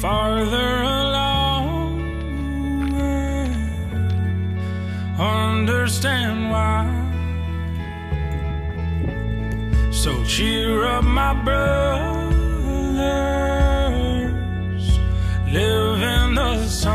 farther along, understand why. So cheer up, my brothers, live in the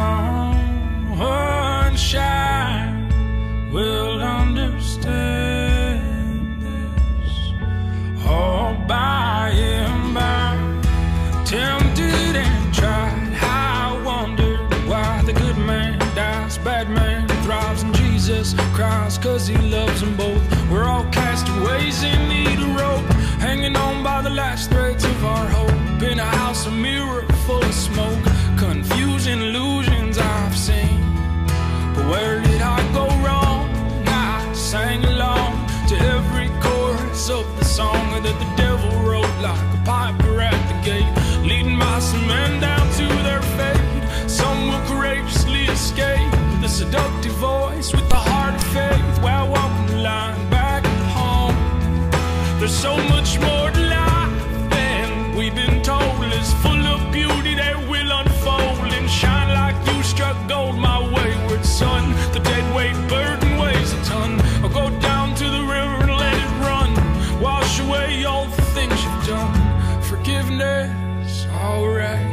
sunshine. We'll understand this all by and by. Tempted and tried, I wondered why the good man dies, bad man thrives, and Jesus cries 'cause he loves them both. We're all castaways in need of rope, hanging on by the last threads of our hope. In a house, a mirror full of smoke, confusing illusions I've seen. But where did I go wrong? I sang along to every chorus of the song that the devil wrote like a piper at the gate, leading by some men down to their fate. Some will courageously escape the seductive voice with the heart of faith, while walking the line back home. There's so much more to life than we've been told. It's full of beauty that will unfold and shine like you struck gold, my wayward son. The dead weight burden weighs a ton. I'll go down to the river and let it run, wash away all the things you've done. Forgiveness, alright.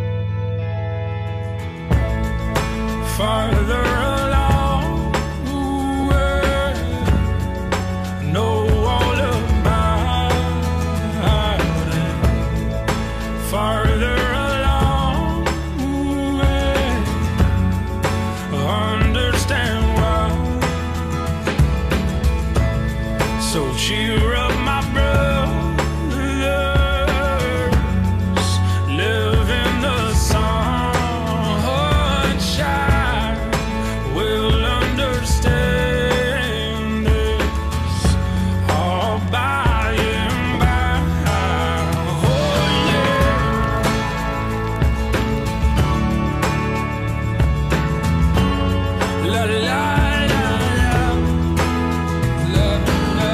Farther along, know all about it. Farther along, understand why. So cheer up, my brothers, live in the sunshine. We'll understand this all by and by. Oh yeah. La la la la la la.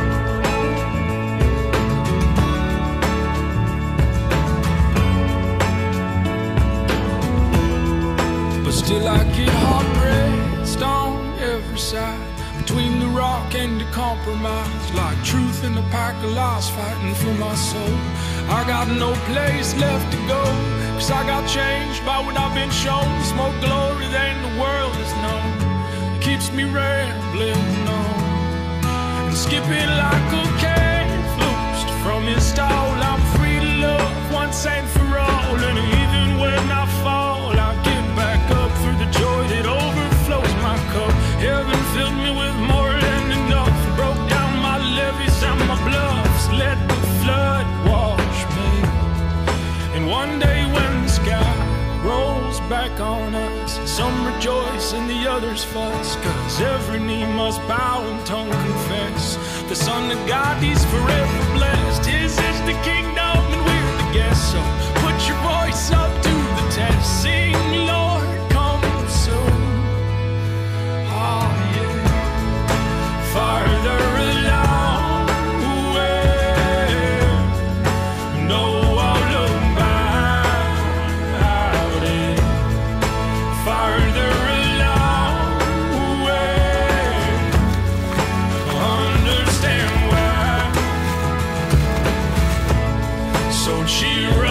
But still I get hard-pressed on every side, between the rock and the compromise, like truth in a pack of lies fighting for my soul. I got no place left to go, 'cause I got changed by what I've been shown. More glory than the world has known, it keeps me rambling on and skipping like a calf loosed from his stall. I'm free to love once and for all, and even when I fall, I get back up for the joy that overflows my cup. Heaven filled me with more than enough, broke down my levees and my bluffs, let the flood wash me. And one day when the sky rolls back on us, some rejoice and the others fuss, 'cause every knee must bow and tongue confess the Son of God, he's forever blessed. His is the kingdom and we're the guests, so put your voice up to the test. Sing, Lord, come soon. Oh yeah. Farther along, know all about it. Farther along, understand why. So cheer